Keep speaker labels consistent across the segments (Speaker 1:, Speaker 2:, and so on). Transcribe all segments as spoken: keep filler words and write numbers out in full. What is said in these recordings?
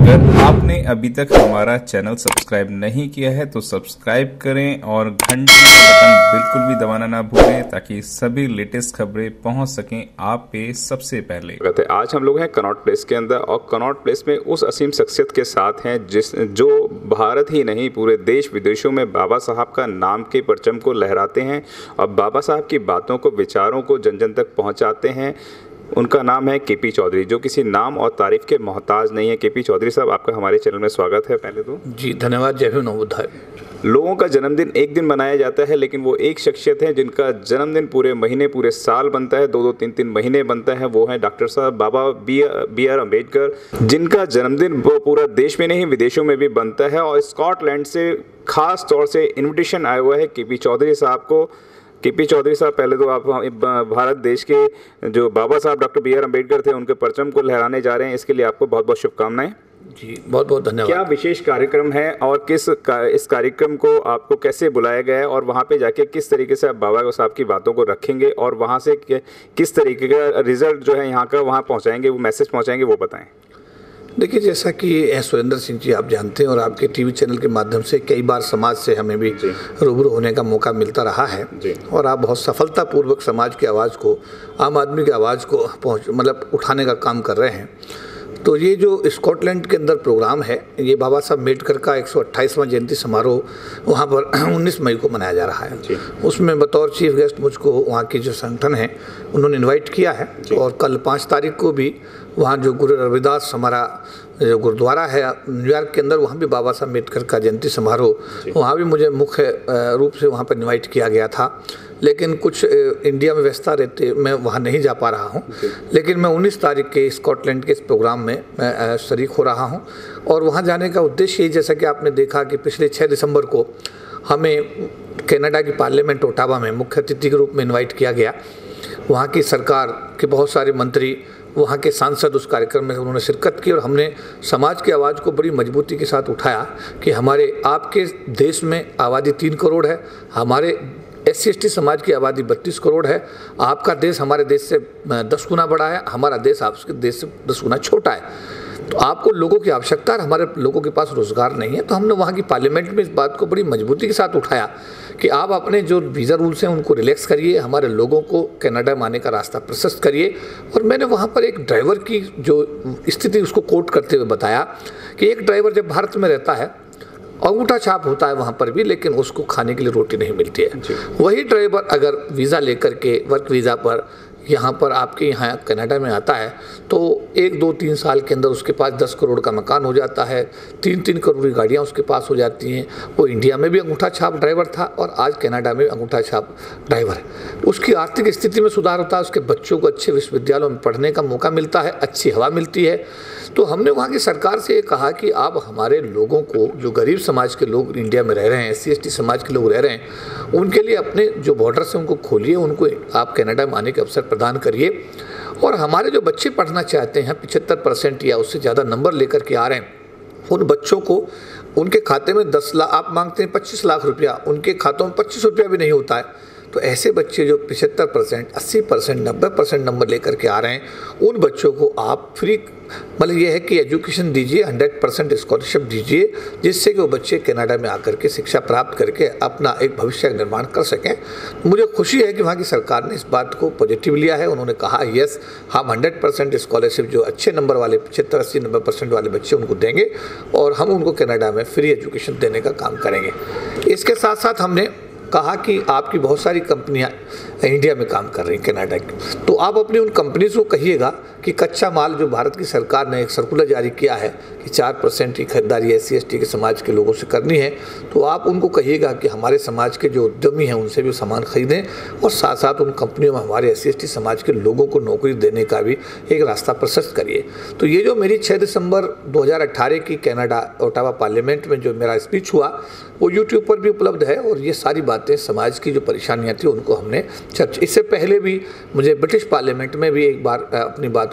Speaker 1: अगर आपने अभी तक हमारा चैनल सब्सक्राइब नहीं किया है तो सब्सक्राइब करें और घंटी का बटन बिल्कुल भी दबाना ना भूलें ताकि सभी लेटेस्ट खबरें पहुंच सकें आप पे सबसे पहले।
Speaker 2: आज हम लोग हैं कनॉट प्लेस के अंदर और कनॉट प्लेस में उस असीम शख्सियत के साथ हैं जिस जो भारत ही नहीं पूरे देश विदेशों में बाबा साहब का नाम के परचम को लहराते हैं और बाबा साहब की बातों को विचारों को जन जन तक पहुँचाते हैं। उनका नाम है के पी चौधरी, जो किसी नाम और तारीफ के मोहताज नहीं है। के पी चौधरी साहब, आपका हमारे चैनल में स्वागत है। पहले तो
Speaker 3: जी धन्यवाद। जय भीम नवोदय।
Speaker 2: लोगों का जन्मदिन एक दिन मनाया जाता है, लेकिन वो एक शख्सियत है जिनका जन्मदिन पूरे महीने पूरे साल बनता है, दो दो तीन तीन महीने बनता है। वो है डॉक्टर साहब Baba B B R Ambedkar, जिनका जन्मदिन वो पूरा देश में नहीं विदेशों में भी बनता है। और स्कॉटलैंड से खास तौर से इन्विटेशन आया हुआ है के पी चौधरी साहब को। के पी चौधरी साहब, पहले तो आप भारत देश के जो बाबा साहब डॉक्टर बी आर अम्बेडकर थे उनके परचम को लहराने जा रहे हैं, इसके लिए आपको बहुत बहुत शुभकामनाएं।
Speaker 3: जी बहुत बहुत धन्यवाद।
Speaker 2: क्या विशेष कार्यक्रम है और किस का, इस कार्यक्रम को आपको कैसे बुलाया गया है और वहाँ पे जाके किस तरीके से आप बाबा साहब की बातों को रखेंगे और वहाँ से किस तरीके का रिजल्ट जो है यहाँ का वहाँ पहुँचाएंगे, वो मैसेज पहुँचाएंगे, वो बताएं।
Speaker 3: देखिए, जैसा कि सुरेंद्र सिंह जी आप जानते हैं और आपके टीवी चैनल के माध्यम से कई बार समाज से हमें भी रूबरू होने का मौका मिलता रहा है और आप बहुत सफलतापूर्वक समाज की आवाज़ को, आम आदमी की आवाज़ को पहुँच मतलब उठाने का काम कर रहे हैं। तो ये जो स्कॉटलैंड के अंदर प्रोग्राम है, ये बाबा साहब अम्बेडकर का एक सौ अट्ठाईसवां जयंती समारोह वहाँ पर उन्नीस मई को मनाया जा रहा है। उसमें बतौर चीफ गेस्ट मुझको वहाँ के जो संगठन है उन्होंने इनवाइट किया है और कल पाँच तारीख को भी वहाँ जो गुरु रविदास हमारा जो गुरुद्वारा है न्यूयॉर्क के अंदर, वहाँ भी बाबा साहब अम्बेडकर का जयंती समारोह, वहाँ भी मुझे मुख्य रूप से वहाँ पर इनवाइट किया गया था। लेकिन कुछ इंडिया में व्यस्तता रहते मैं वहाँ नहीं जा पा रहा हूँ, लेकिन मैं उन्नीस तारीख के स्कॉटलैंड के इस प्रोग्राम में मैं शरीक हो रहा हूँ। और वहाँ जाने का उद्देश्य ये, जैसा कि आपने देखा कि पिछले छः दिसंबर को हमें कनाडा की पार्लियामेंट ओटावा में मुख्य अतिथि के रूप में इन्वाइट किया गया। वहाँ की सरकार के बहुत सारे मंत्री, वहाँ के सांसद उस कार्यक्रम में उन्होंने शिरकत की और हमने समाज की आवाज़ को बड़ी मजबूती के साथ उठाया कि हमारे आपके देश में आबादी तीन करोड़ है, हमारे एस सी एस टी समाज की आबादी बत्तीस करोड़ है, आपका देश हमारे देश से दस गुना बड़ा है, हमारा देश आपके देश से दस गुना छोटा है। तो आपको लोगों की आवश्यकता है, हमारे लोगों के पास रोज़गार नहीं है। तो हमने वहाँ की पार्लियामेंट में इस बात को बड़ी मजबूती के साथ उठाया कि आप अपने जो वीज़ा रूल्स हैं उनको रिलैक्स करिए, हमारे लोगों को कनाडा में आने का रास्ता प्रशस्त करिए। और मैंने वहाँ पर एक ड्राइवर की जो स्थिति उसको कोट करते हुए बताया कि एक ड्राइवर जब भारत में रहता है, अंगूठा छाप होता है वहाँ पर भी, लेकिन उसको खाने के लिए रोटी नहीं मिलती है। वही ड्राइवर अगर वीज़ा लेकर के वर्क वीज़ा पर यहाँ पर आपके यहाँ कनाडा में आता है तो एक दो तीन साल के अंदर उसके पास दस करोड़ का मकान हो जाता है, तीन तीन करोड़ की गाड़ियाँ उसके पास हो जाती हैं। वो इंडिया में भी अंगूठा छाप ड्राइवर था और आज कनाडा में अंगूठा छाप ड्राइवर है। उसकी आर्थिक स्थिति में सुधार होता है, उसके बच्चों को अच्छे विश्वविद्यालयों में पढ़ने का मौका मिलता है, अच्छी हवा मिलती है। तो हमने वहाँ की सरकार से ये कहा कि आप हमारे लोगों को, जो गरीब समाज के लोग इंडिया में रह रहे हैं, एस सी एस टी समाज के लोग रह रहे हैं, उनके लिए अपने जो बॉर्डर्स हैं उनको खोलिए, उनको आप कनाडा में आने के अवसर प्रदान करिए। और हमारे जो बच्चे पढ़ना चाहते हैं, पचहत्तर परसेंट या उससे ज़्यादा नंबर लेकर के आ रहे हैं, उन बच्चों को उनके खाते में दस लाख आप मांगते हैं पच्चीस लाख रुपया, उनके खातों में पच्चीस रुपया भी नहीं होता है। तो ऐसे बच्चे जो पचहत्तर परसेंट, अस्सी परसेंट, नब्बे परसेंट नंबर लेकर के आ रहे हैं, उन बच्चों को आप फ्री मतलब ये है कि एजुकेशन दीजिए, हंड्रेड परसेंट स्कॉलरशिप दीजिए, जिससे कि वो बच्चे कनाडा में आकर के शिक्षा प्राप्त करके अपना एक भविष्य निर्माण कर सकें। मुझे खुशी है कि वहाँ की सरकार ने इस बात को पॉजिटिव लिया है। उन्होंने कहा यस, हम हंड्रेड परसेंट स्कॉलरशिप जो अच्छे नंबर वाले पचहत्तर अस्सी नब्बे परसेंट वाले बच्चे उनको देंगे और हम उनको कनाडा में फ्री एजुकेशन देने का काम करेंगे। इसके साथ साथ हमने कहा कि आपकी बहुत सारी कंपनियां इंडिया में काम कर रही हैं कनाडा की, तो आप अपनी उन कंपनीज को कहिएगा कि कच्चा माल जो भारत की सरकार ने एक सर्कुलर जारी किया है कि चार परसेंट की खरीदारी एस सी एस टी के समाज के लोगों से करनी है, तो आप उनको कहिएगा कि हमारे समाज के जो उद्यमी हैं उनसे भी सामान खरीदें और साथ साथ उन कंपनियों में हमारे एस सी एस टी समाज के लोगों को नौकरी देने का भी एक रास्ता प्रशस्त करिए। तो ये जो मेरी छः दिसंबर दो हज़ार अट्ठारह की कनाडा ओटावा पार्लियामेंट में जो मेरा स्पीच हुआ वो यूट्यूब पर भी उपलब्ध है और ये सारी बातें समाज की जो परेशानियाँ थी उनको हमने चर्चा। इससे पहले भी मुझे ब्रिटिश पार्लियामेंट में भी एक बार अपनी बात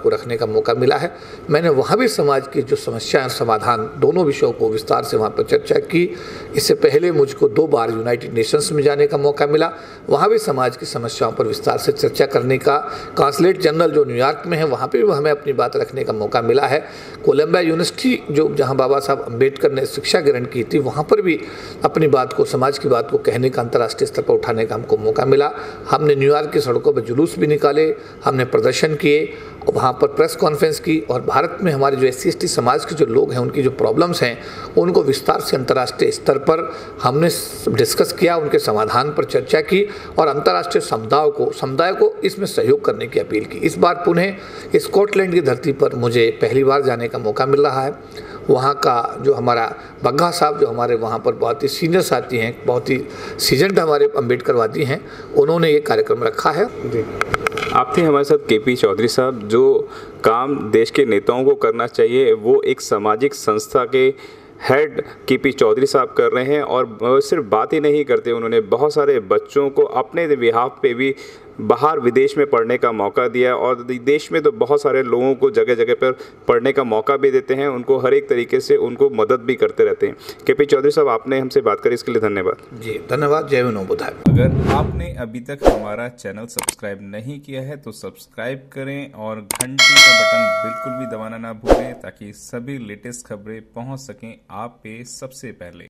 Speaker 3: को रखने का मौका मिला है। मैंने वहाँ भी समाज की जो समस्याएं समाधान दोनों विषयों को विस्तार से वहाँ पर चर्चा की। इससे पहले मुझको दो बार यूनाइटेड नेशंस में जाने का मौका मिला, वहाँ भी समाज की समस्याओं पर विस्तार से चर्चा करने का, कॉन्सुलेट जनरल जो न्यूयॉर्क में है वहाँ पर भी हमें अपनी बात रखने का मौका मिला है। कोलंबिया यूनिवर्सिटी जो जहाँ बाबा साहब अम्बेडकर ने शिक्षा ग्रहण की थी वहाँ पर भी अपनी बात को, समाज की बात को कहने का, अंतर्राष्ट्रीय स्तर पर उठाने का हमको मौका मिला। हमने न्यूयॉर्क की सड़कों पर जुलूस भी निकाले, हमने प्रदर्शन किए, वहाँ पर प्रेस कॉन्फ्रेंस की और भारत में हमारे जो एस सी एस टी समाज के जो लोग हैं उनकी जो प्रॉब्लम्स हैं उनको विस्तार से अंतर्राष्ट्रीय स्तर पर हमने डिस्कस किया, उनके समाधान पर चर्चा की और अंतर्राष्ट्रीय समुदाय को समुदाय को इसमें सहयोग करने की अपील की। इस बार पुनः स्कॉटलैंड की धरती पर मुझे पहली बार जाने का मौका मिल रहा है। वहाँ का जो हमारा बग्गा साहब जो हमारे वहाँ पर बहुत ही सीनियर साथी हैं, बहुत ही सीजनड हमारे अम्बेडकरवादी हैं, उन्होंने ये कार्यक्रम रखा है।
Speaker 2: जी, आप थे हमारे साथ के पी चौधरी साहब। जो काम देश के नेताओं को करना चाहिए वो एक सामाजिक संस्था के हेड के पी चौधरी साहब कर रहे हैं और सिर्फ बात ही नहीं करते, उन्होंने बहुत सारे बच्चों को अपने बिहाफ पे भी बाहर विदेश में पढ़ने का मौका दिया और देश में तो बहुत सारे लोगों को जगह जगह पर पढ़ने का मौका भी देते हैं, उनको हर एक तरीके से उनको मदद भी करते रहते हैं। के पी चौधरी साहब, आपने हमसे बात करी, इसके लिए धन्यवाद।
Speaker 3: जी धन्यवाद। जय विनोद बुधाय।
Speaker 1: अगर आपने अभी तक हमारा चैनल सब्सक्राइब नहीं किया है तो सब्सक्राइब करें और घंटी का बटन बिल्कुल भी दबाना ना भूलें ताकि सभी लेटेस्ट खबरें पहुंच सकें आप पे सबसे पहले।